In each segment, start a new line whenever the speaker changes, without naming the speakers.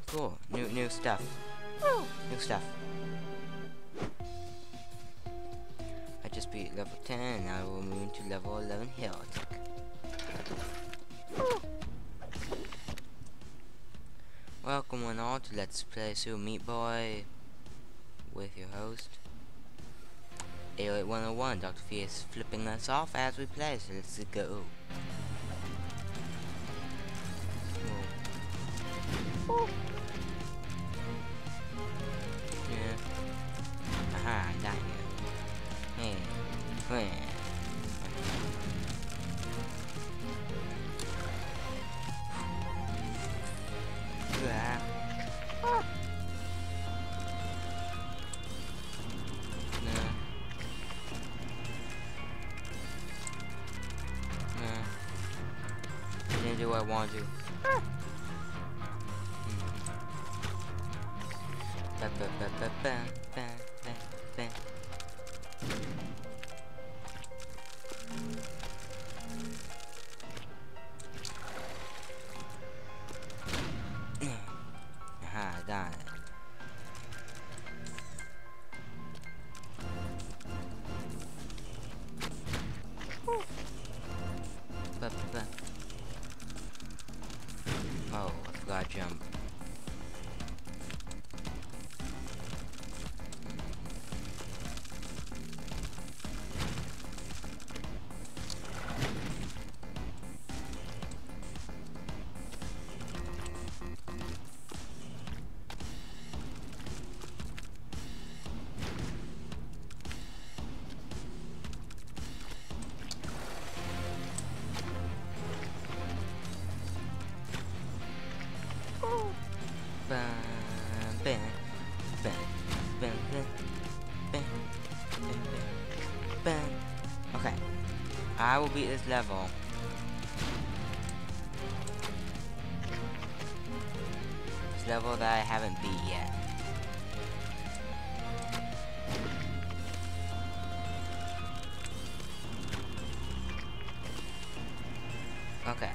Cool. New stuff. New stuff. I just beat level 10 and now we'll move to level 11 hill attack. Welcome one all to Let's Play Super Meat Boy with your host 88101. Dr. Fee is flipping us off as we play, so let's go. Yeah. Aha, I'm dying here. Hey. Didn't do what I wanted to. Aha, done it. Oh, I forgot to jump. Okay, I will beat this level. This level that I haven't beat yet. Okay.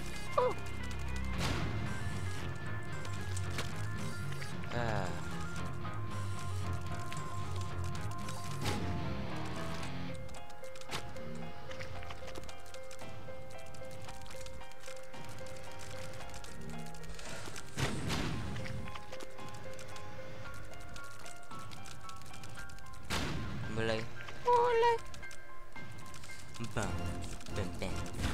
Mulai. Bam, bam, bam.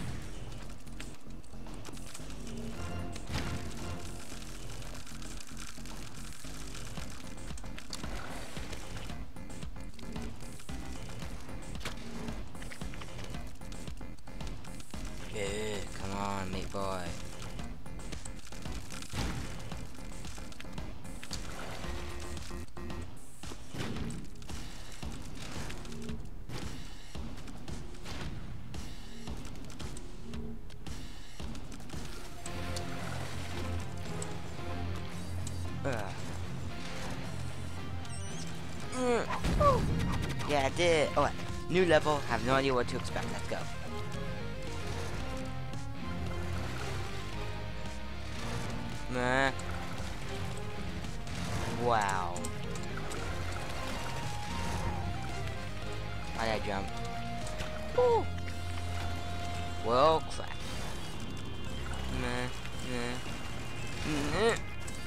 Good, come on, meat boy. Yeah, I did. Oh, new level. Have no idea what to expect. Let's go. Meh. Wow. Why'd I jump? Ooh. Well, crap. Meh. Meh. Meh.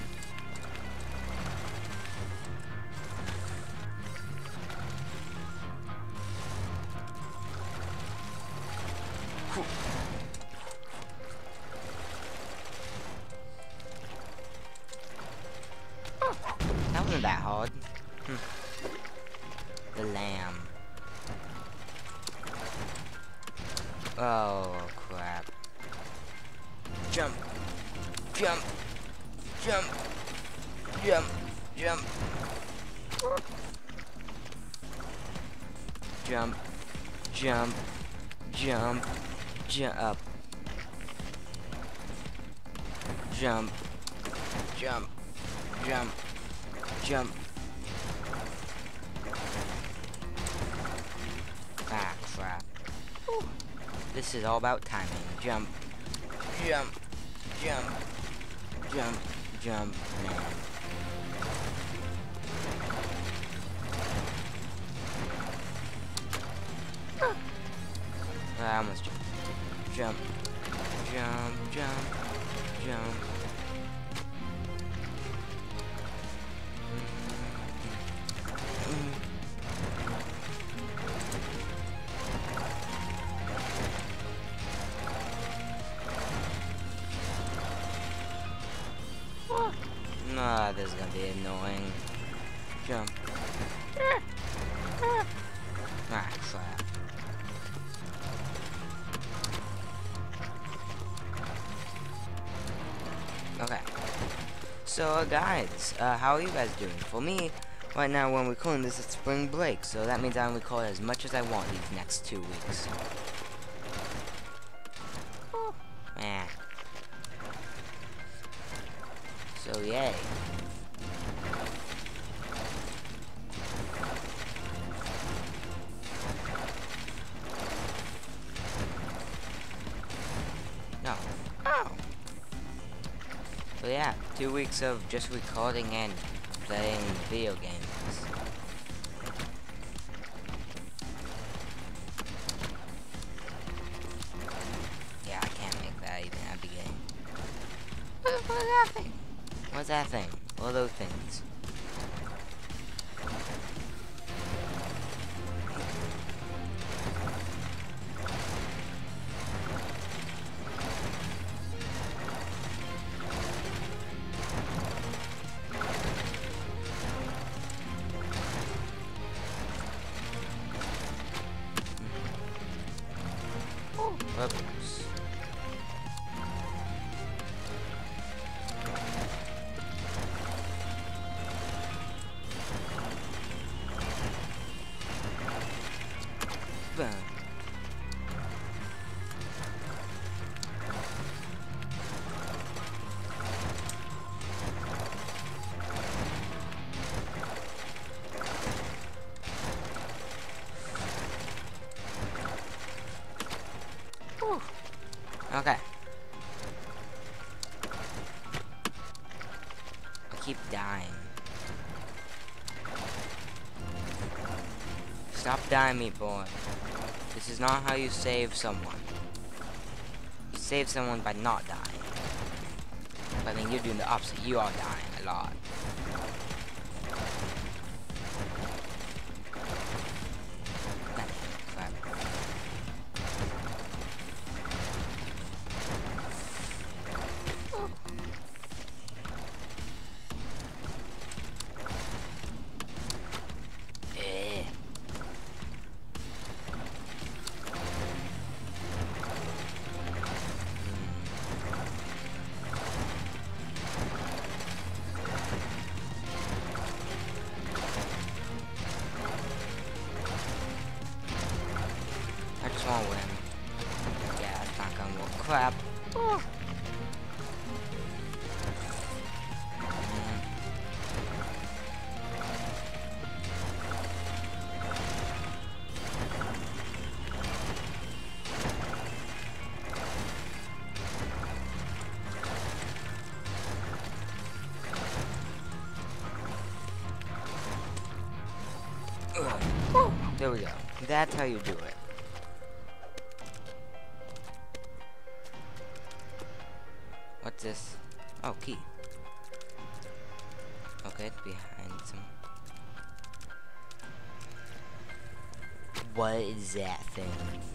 That wasn't that hard. The lamb. Oh crap. Jump. Jump. Jump. Jump. Jump. Jump. Jump. Jump. Jump up. Jump. Jump. Jump. Jump. Ah, crap. This is all about timing. Jump. Jump. Jump. Jump, jump, man. I almost jumped. Jump, jump, jump, jump. Nah, this is gonna be annoying. Jump. Ah, crap. Okay. So, guys, how are you guys doing? For me, right now, when we're recording this, it's spring break, so that means I can record as much as I want these next 2 weeks. Eh. So, yay. No. Oh. So yeah, 2 weeks of just recording and playing video games. Yeah, I can't make that even at the beginning. What's that thing? What's that thing? What are those things? Whoops. Boom. Whew. Okay. I keep dying. Stop dying, meat boy. This is not how you save someone. You save someone by not dying. But I mean, you're doing the opposite. You are dying a lot. Crap. I just want to win. Yeah, it's not gonna work. Crap. Oh. There we go. That's how you do it. What's this? Oh, key. Okay, it's behind some. What is that thing?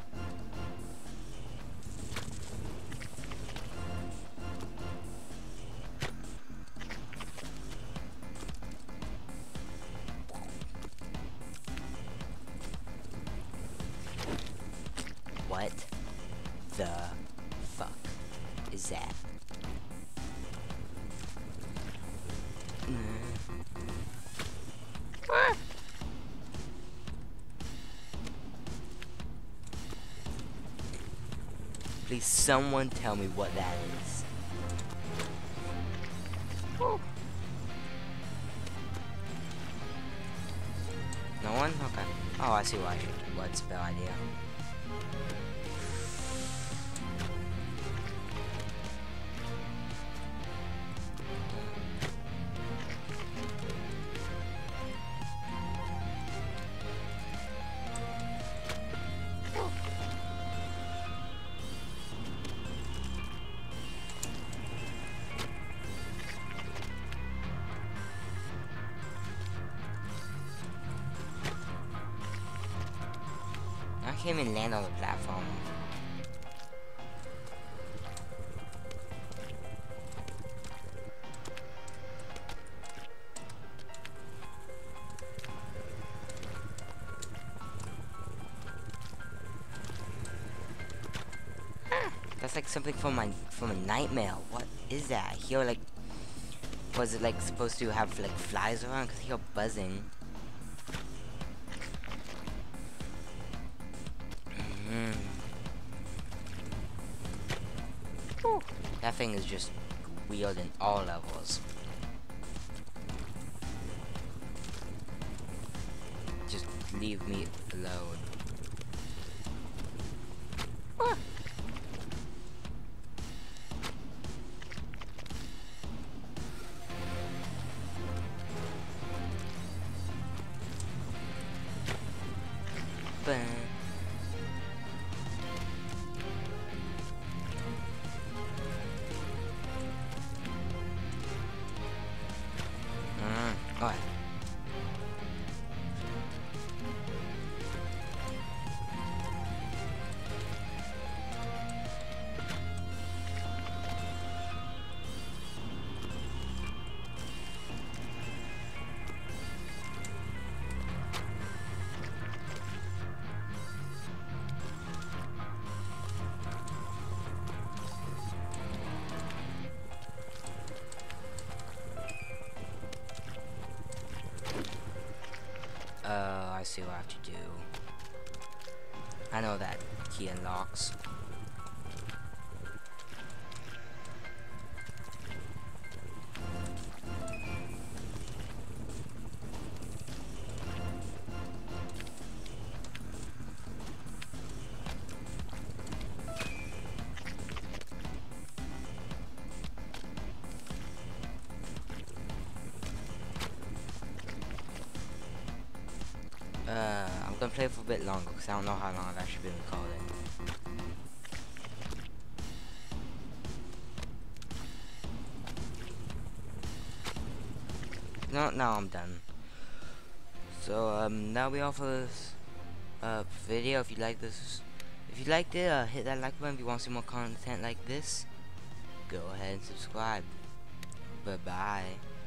What the fuck is that? Please, someone tell me what that is. No one? Okay. Oh, I see why. What's a bad idea. can't even land on the platform. That's like something from a nightmare. What is that? I hear like, was it like supposed to have like flies around? Cause I hear buzzing. That thing is just weird in all levels. Just leave me alone. Ah. Alright. I see what I have to do. I know that key unlocks. I'm gonna play for a bit longer because I don't know how long I've actually been recording. No, I'm done. So that'll be all for this video. If you like this, if you liked it, hit that like button. If you want to see more content like this, go ahead and subscribe. Bye bye.